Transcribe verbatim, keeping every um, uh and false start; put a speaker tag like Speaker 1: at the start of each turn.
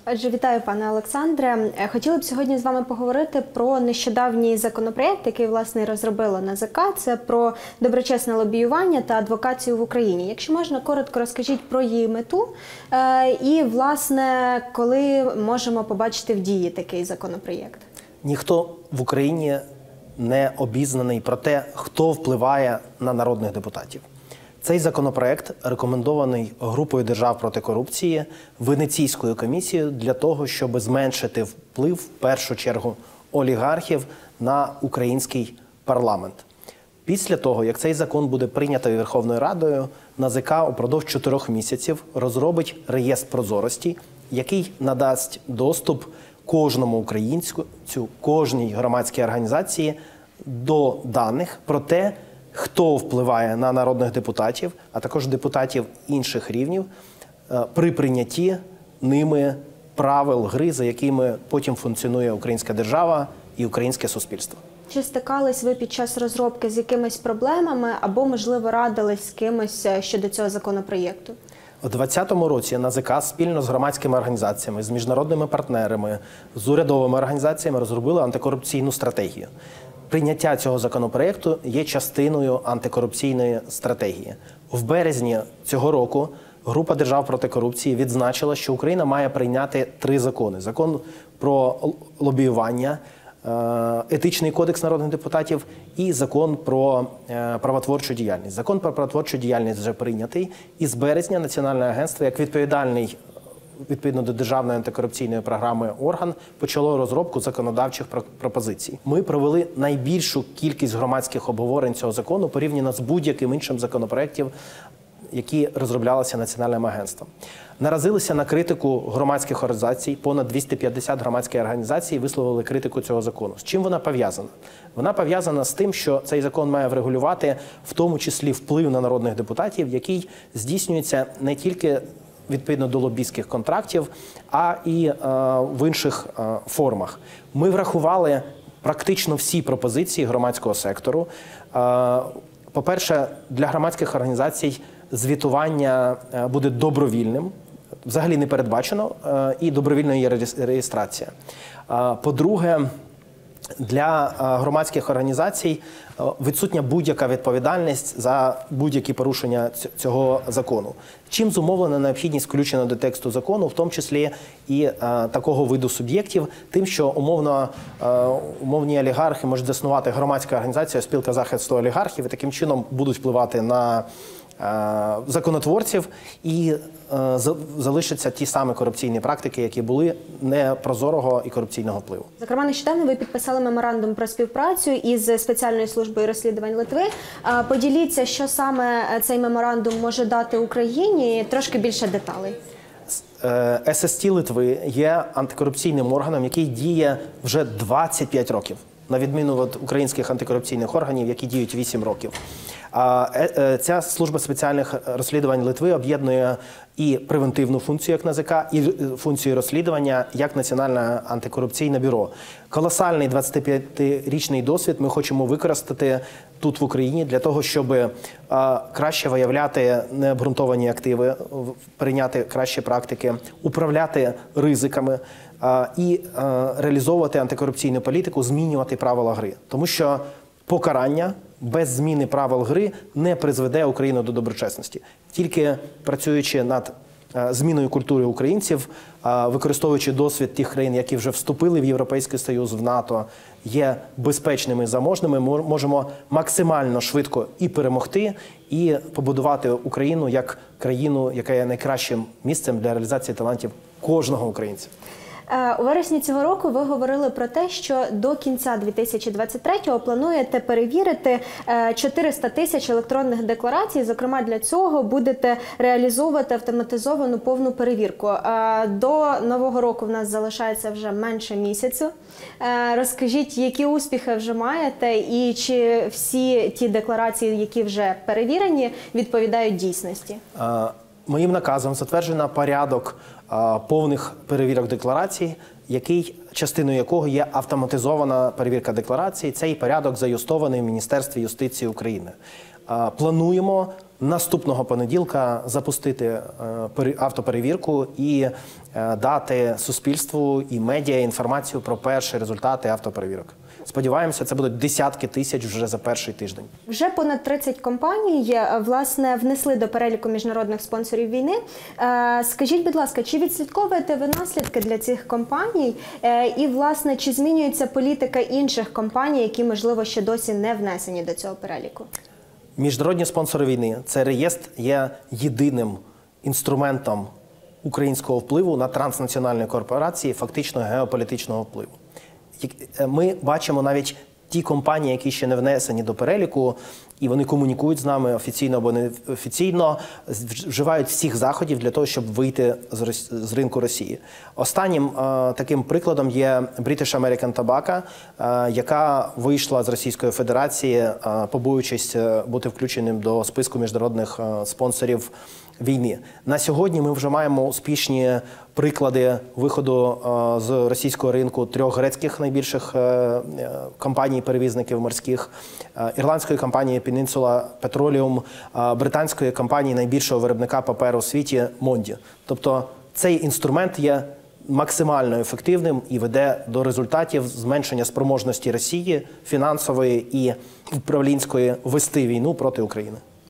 Speaker 1: Отже, вітаю, пане Олександре. Хотіли б сьогодні з вами поговорити про нещодавній законопроєкт, який, власне, розробило НАЗК. Це про доброчесне лобіювання та адвокацію в Україні. Якщо можна, коротко розкажіть про її мету і, власне, коли можемо побачити в дії такий законопроєкт.
Speaker 2: Ніхто в Україні не обізнаний про те, хто впливає на народних депутатів. Цей законопроект рекомендований групою держав проти корупції, Венеційською комісією для того, щоб зменшити вплив, в першу чергу, олігархів на український парламент. Після того, як цей закон буде прийнятий Верховною Радою, НАЗК упродовж чотирьох місяців розробить реєстр прозорості, який надасть доступ кожному українцю, кожній громадській організації до даних про те, хто впливає на народних депутатів, а також депутатів інших рівнів, при прийнятті ними правил гри, за якими потім функціонує українська держава і українське суспільство.
Speaker 1: Чи стикались ви під час розробки з якимись проблемами або, можливо, радились з кимось щодо цього законопроєкту?
Speaker 2: У двадцятому році НАЗК спільно з громадськими організаціями, з міжнародними партнерами, з урядовими організаціями розробили антикорупційну стратегію. Прийняття цього законопроєкту є частиною антикорупційної стратегії. В березні цього року група держав проти корупції відзначила, що Україна має прийняти три закони. Закон про лобіювання, етичний кодекс народних депутатів і закон про правотворчу діяльність. Закон про правотворчу діяльність вже прийнятий, і з березня Національне агентство, як відповідальний відповідно до державної антикорупційної програми орган, почало розробку законодавчих пропозицій. Ми провели найбільшу кількість громадських обговорень цього закону порівняно з будь-яким іншим законопроєктом, які розроблялися Національним агентством. Наразилися на критику громадських організацій, понад двісті п'ятдесят громадських організацій висловили критику цього закону. З чим вона пов'язана? Вона пов'язана з тим, що цей закон має врегулювати в тому числі вплив на народних депутатів, який здійснюється не тільки відповідно до лобістських контрактів, а і е, в інших е, формах. Ми врахували практично всі пропозиції громадського сектору. Е, по-перше, для громадських організацій звітування е, буде добровільним, взагалі не передбачено, е, і добровільною є реєстрація. Е, по-друге, для громадських організацій відсутня будь-яка відповідальність за будь-які порушення цього закону. Чим зумовлена необхідність включення до тексту закону, в тому числі і е, такого виду суб'єктів, тим, що умовно, е, умовні олігархи можуть заснувати громадську організацію, спілка захисту олігархів, і таким чином будуть впливати на законотворців, і е, залишаться ті самі корупційні практики, які були непрозорого і корупційного впливу.
Speaker 1: Зокрема, нещодавно ви підписали меморандум про співпрацю із спеціальною службою розслідувань Литви. Поділіться, що саме цей меморандум може дати Україні, трошки більше деталей.
Speaker 2: ес ес ті Литви є антикорупційним органом, який діє вже двадцять п'ять років, на відміну від українських антикорупційних органів, які діють вісім років. Ця служба спеціальних розслідувань Литви об'єднує і превентивну функцію як НАЗК, і функцію розслідування як Національне антикорупційне бюро. Колосальний двадцятип'ятирічний досвід ми хочемо використати тут в Україні для того, щоб краще виявляти необґрунтовані активи, прийняти кращі практики, управляти ризиками і реалізовувати антикорупційну політику, змінювати правила гри. Тому що покарання без зміни правил гри не призведе Україну до доброчесності. Тільки працюючи над зміною культури українців, використовуючи досвід тих країн, які вже вступили в Європейський Союз, в НАТО, є безпечними і заможними, ми можемо максимально швидко і перемогти, і побудувати Україну як країну, яка є найкращим місцем для реалізації талантів кожного українця.
Speaker 1: У вересні цього року ви говорили про те, що до кінця дві тисячі двадцять третього плануєте перевірити чотириста тисяч електронних декларацій. Зокрема, для цього будете реалізовувати автоматизовану повну перевірку. До Нового року в нас залишається вже менше місяцю. Розкажіть, які успіхи вже маєте і чи всі ті декларації, які вже перевірені, відповідають дійсності?
Speaker 2: Моїм наказом затверджено порядок повних перевірок декларацій, який, частиною якого є автоматизована перевірка декларацій. Цей порядок заюстований в Міністерстві юстиції України. Плануємо наступного понеділка запустити автоперевірку і дати суспільству і медіа інформацію про перші результати автоперевірок. Сподіваємося, це будуть десятки тисяч вже за перший тиждень.
Speaker 1: Вже понад тридцять компаній, власне, внесли до переліку міжнародних спонсорів війни. Скажіть, будь ласка, чи відслідковуєте ви наслідки для цих компаній? І, власне, чи змінюється політика інших компаній, які, можливо, ще досі не внесені до цього переліку?
Speaker 2: Міжнародні спонсори війни – це реєстр є єдиним інструментом українського впливу на транснаціональні корпорації, фактично геополітичного впливу. Ми бачимо навіть ті компанії, які ще не внесені до переліку, і вони комунікують з нами офіційно або неофіційно, вживають всіх заходів для того, щоб вийти з ринку Росії. Останнім е, таким прикладом є British American Tobacco, е, яка вийшла з Російської Федерації, е, побоюючись бути включеним до списку міжнародних е, спонсорів війни. На сьогодні ми вже маємо успішні приклади виходу е, з російського ринку трьох грецьких найбільших е, компаній-перевізників морських, е, ірландської компанії Peninsula Petroleum, е, британської компанії найбільшого виробника паперу у світі Mondi. Тобто цей інструмент є максимально ефективним і веде до результатів зменшення спроможності Росії фінансової і управлінської вести війну проти України.